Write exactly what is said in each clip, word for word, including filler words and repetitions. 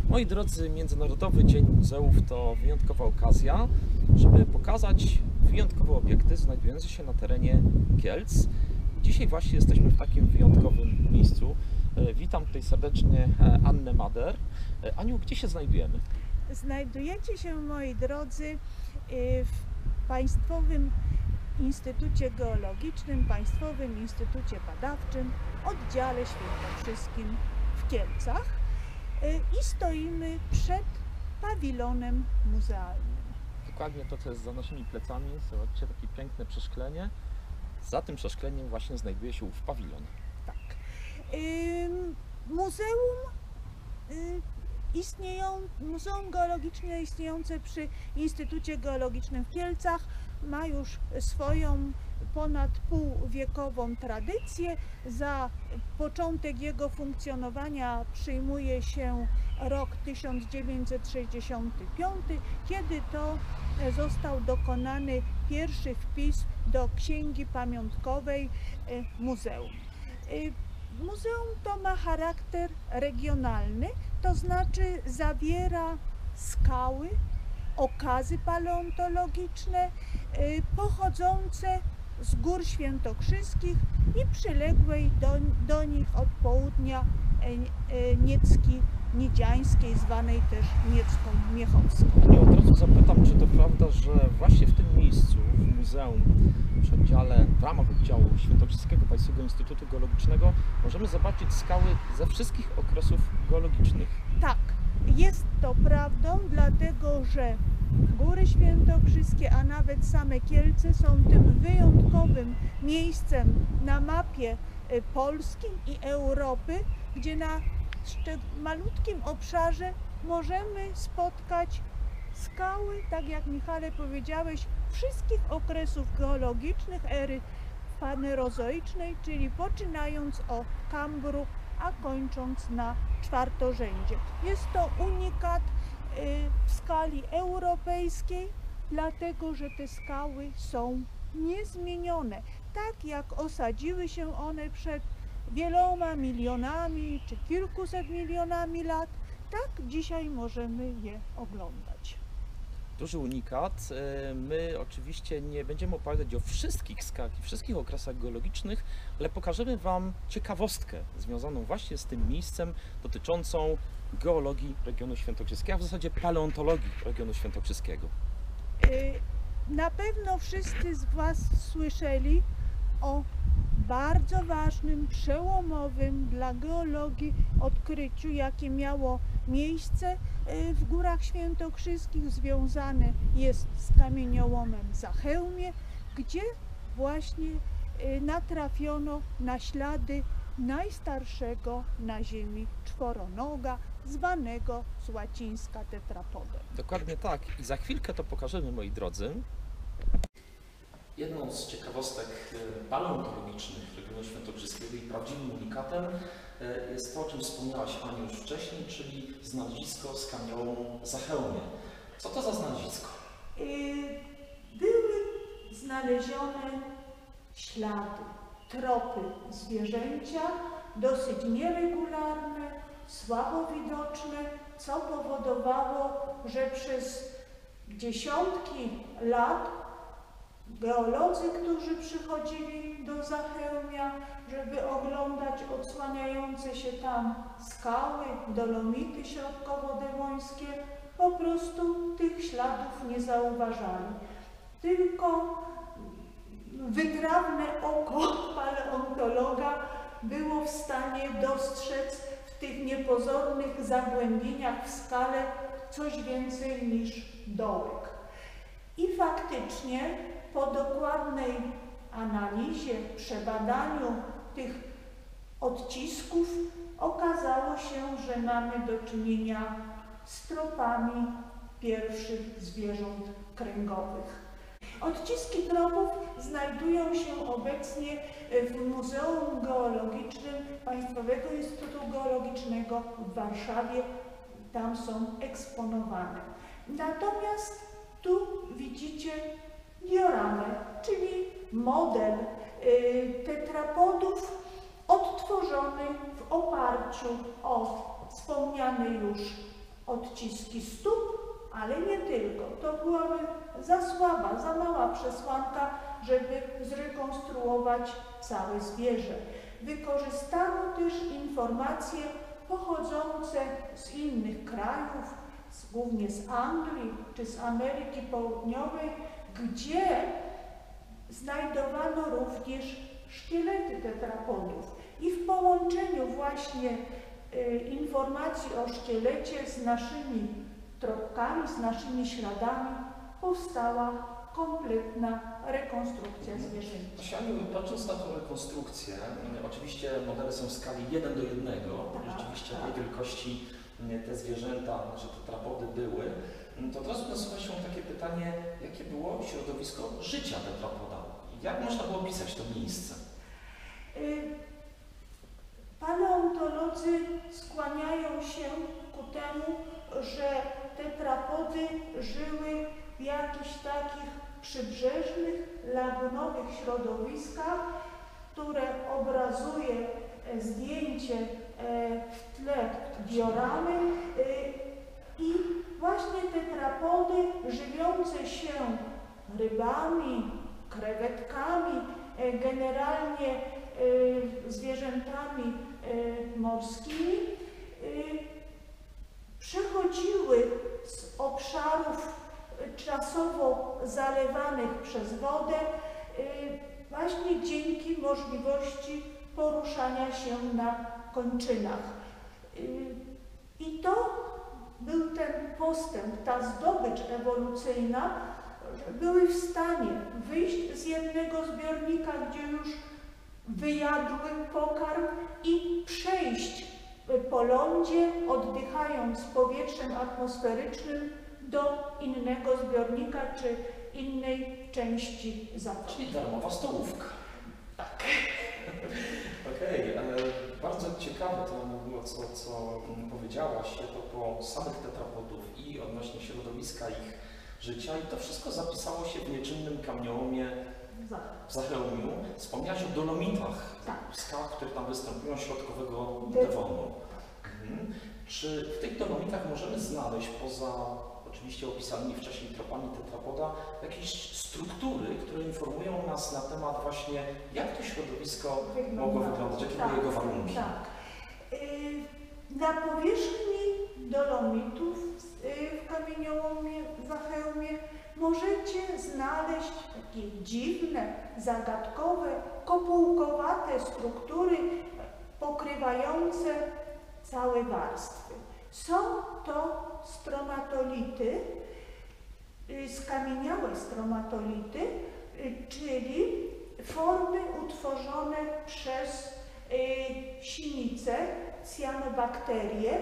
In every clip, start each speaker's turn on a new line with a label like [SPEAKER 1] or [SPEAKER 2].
[SPEAKER 1] Moi drodzy, Międzynarodowy Dzień Muzeów to wyjątkowa okazja, żeby pokazać wyjątkowe obiekty znajdujące się na terenie Kielc. Dzisiaj właśnie jesteśmy w takim wyjątkowym miejscu. Witam tutaj serdecznie Annę Mader. Aniu, gdzie się znajdujemy?
[SPEAKER 2] Znajdujecie się, moi drodzy, w Państwowym Instytucie Geologicznym, Państwowym Instytucie Badawczym, oddziale świętokrzyskim w Kielcach i stoimy przed pawilonem muzealnym.
[SPEAKER 1] Dokładnie to, co jest za naszymi plecami. Zobaczcie, takie piękne przeszklenie. Za tym przeszkleniem właśnie znajduje się ów pawilon.
[SPEAKER 2] Tak. Muzeum istnieją, Muzeum Geologiczne istniejące przy Instytucie Geologicznym w Kielcach ma już swoją ponad półwiekową tradycję. Za początek jego funkcjonowania przyjmuje się rok tysiąc dziewięćset sześćdziesiąty piąty, kiedy to został dokonany pierwszy wpis do Księgi Pamiątkowej Muzeum. Muzeum to ma charakter regionalny, to znaczy zawiera skały, okazy paleontologiczne pochodzące z Gór Świętokrzyskich i przyległej do, do nich od południa Niecki Niedziańskiej, zwanej też Niecką Miechowską.
[SPEAKER 1] Ja od razu zapytam, czy to prawda, że właśnie w tym miejscu, w muzeum, w oddziale, w ramach oddziału Świętokrzyskiego Państwowego Instytutu Geologicznego możemy zobaczyć skały ze wszystkich okresów geologicznych?
[SPEAKER 2] Tak, jest to prawdą, dlatego że Góry Świętokrzyskie, a nawet same Kielce są tym wyjątkowym miejscem na mapie Polski i Europy, gdzie na malutkim obszarze możemy spotkać skały, tak jak Michale powiedziałeś, wszystkich okresów geologicznych ery fanerozoicznej, czyli poczynając od Kambru, a kończąc na Czwartorzędzie. Jest to unikat w skali europejskiej, dlatego że te skały są niezmienione. Tak jak osadziły się one przed wieloma milionami czy kilkuset milionami lat, tak dzisiaj możemy je oglądać.
[SPEAKER 1] Duży unikat. My oczywiście nie będziemy opowiadać o wszystkich skałach i wszystkich okresach geologicznych, ale pokażemy Wam ciekawostkę związaną właśnie z tym miejscem dotyczącą geologii regionu świętokrzyskiego, a w zasadzie paleontologii regionu świętokrzyskiego.
[SPEAKER 2] Na pewno wszyscy z Was słyszeli o bardzo ważnym, przełomowym dla geologii odkryciu, jakie miało miejsce w Górach Świętokrzyskich. Związane jest z kamieniołomem Zachełmie, gdzie właśnie natrafiono na ślady najstarszego na Ziemi czworonoga, zwanego z łacińska tetrapodem.
[SPEAKER 1] Dokładnie tak. I za chwilkę to pokażemy, moi drodzy. Jedną z ciekawostek paleontologicznych regionu świętokrzyskiego i prawdziwym unikatem jest to, o czym wspomniałaś, Aniu, już wcześniej, czyli znalezisko z kamieniołomu Zachełmie. Co to za znalezisko?
[SPEAKER 2] Były znalezione ślady, tropy zwierzęcia, dosyć nieregularne, słabo widoczne, co powodowało, że przez dziesiątki lat geolodzy, którzy przychodzili do Zachełmia, żeby oglądać odsłaniające się tam skały, dolomity środkowodewońskie, po prostu tych śladów nie zauważali. Tylko wytrawne oko paleontologa było w stanie dostrzec w tych niepozornych zagłębieniach w skale coś więcej niż dołek. I faktycznie po dokładnej analizie, przebadaniu tych odcisków okazało się, że mamy do czynienia z tropami pierwszych zwierząt kręgowych. Odciski tropów znajdują się obecnie w Muzeum Geologicznym Państwowego Instytutu Geologicznego w Warszawie. Tam są eksponowane. Natomiast tu widzicie dioramę, czyli model y, tetrapodów odtworzony w oparciu o wspomniane już odciski stóp, ale nie tylko. To byłaby za słaba, za mała przesłanka, żeby zrekonstruować całe zwierzę. Wykorzystano też informacje pochodzące z innych krajów, z, głównie z Anglii czy z Ameryki Południowej, gdzie znajdowano również szkielety tetrapodów. I w połączeniu właśnie y, informacji o szkielecie z naszymi tropkami, z naszymi śladami powstała kompletna rekonstrukcja zwierzęcia.
[SPEAKER 1] Właśnie, Aniu, patrząc na tą rekonstrukcję, oczywiście modele są w skali jeden do jednego,
[SPEAKER 2] Tak,
[SPEAKER 1] rzeczywiście
[SPEAKER 2] tak.
[SPEAKER 1] tej wielkości te zwierzęta, znaczy te tetrapody były, to od razu nasuwa się takie pytanie, jakie było środowisko życia tetrapoda? Jak można było opisać to miejsce?
[SPEAKER 2] Y, Paleontolodzy skłaniają się ku temu, że tetrapody żyły w jakichś takich przybrzeżnych, lagunowych środowiskach, które obrazuje e, zdjęcie e, w tle dioramy e, i właśnie tetrapody żywiące się rybami, krewetkami, e, generalnie e, zwierzętami e, morskimi, e, przechodziły z obszarów czasowo zalewanych przez wodę właśnie dzięki możliwości poruszania się na kończynach. I to był ten postęp, ta zdobycz ewolucyjna, że były w stanie wyjść z jednego zbiornika, gdzie już wyjadły pokarm i przejść po lądzie, oddychając powietrzem atmosferycznym do innego zbiornika czy innej części zatoki.
[SPEAKER 1] Czyli darmowa stołówka. Tak. Okej, okay, bardzo ciekawe to, co, co powiedziałaś, to po samych tetrapodów i odnośnie środowiska ich życia i to wszystko zapisało się w nieczynnym kamieniołomie w Zachełmiu. Wspomniałaś o dolomitach,
[SPEAKER 2] tak.
[SPEAKER 1] skał, które tam występują, środkowego Devonu. Mhm. Czy w tych dolomitach możemy znaleźć, poza oczywiście opisanymi wcześniej tropami tetrapoda, jakieś struktury, które informują nas na temat właśnie, jak to środowisko Wygląda. mogło wyglądać, jakie
[SPEAKER 2] tak,
[SPEAKER 1] były jego warunki?
[SPEAKER 2] Tak. Na powierzchni dolomitów w kamieniołomie w Zachełmie możecie znaleźć takie dziwne, zagadkowe, kopułkowate struktury pokrywające całe warstwy. Są to stromatolity, skamieniałe stromatolity, czyli formy utworzone przez sinice, cyanobakterie,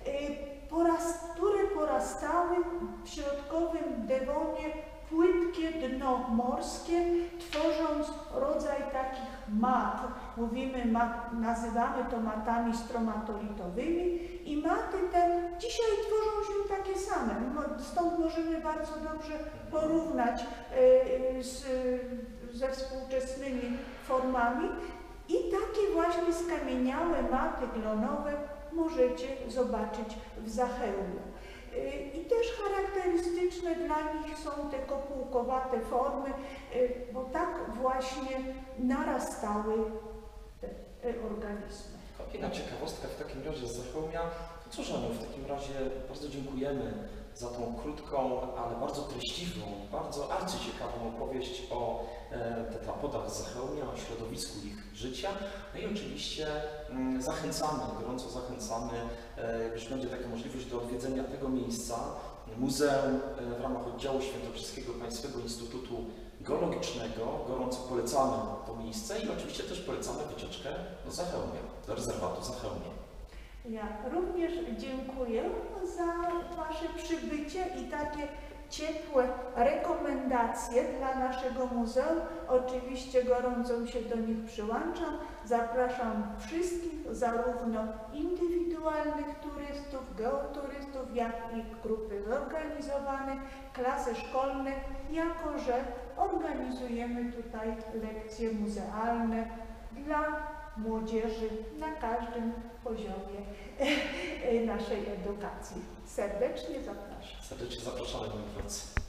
[SPEAKER 2] które porastały w środkowym Devonie płytkie dno morskie, tworząc rodzaj takich mat. Mówimy, mat, nazywamy to matami stromatolitowymi i maty te dzisiaj tworzą się takie same. Stąd możemy bardzo dobrze porównać y, z, ze współczesnymi formami i takie właśnie skamieniałe maty glonowe możecie zobaczyć w Zachełmiu. I też charakterystyczne dla nich są te kopułkowate formy, bo tak właśnie narastały te organizmy.
[SPEAKER 1] Kolejna ciekawostka w takim razie z Zachełmia. Cóż, Aniu, w takim razie bardzo dziękujemy za tą krótką, ale bardzo treściwą, bardzo arcyciekawą opowieść o e, tetrapodach z Zachełmia, o środowisku ich życia. No i oczywiście mm, zachęcamy, gorąco zachęcamy, e, już będzie taka możliwość do odwiedzenia tego miejsca, muzeum e, w ramach oddziału Świętokrzyskiego Państwowego Instytutu Geologicznego. Gorąco polecamy to miejsce i oczywiście też polecamy wycieczkę do Zachełmia, do rezerwatu Zachełmia.
[SPEAKER 2] Ja również dziękuję za Wasze przybycie i takie ciepłe rekomendacje dla naszego muzeum. Oczywiście gorąco się do nich przyłączam. Zapraszam wszystkich, zarówno indywidualnych turystów, geoturystów, jak i grupy zorganizowane, klasy szkolne, jako że organizujemy tutaj lekcje muzealne dla młodzieży na każdym poziomie naszej edukacji. Serdecznie zapraszam.
[SPEAKER 1] Serdecznie zapraszamy, moi drodzy.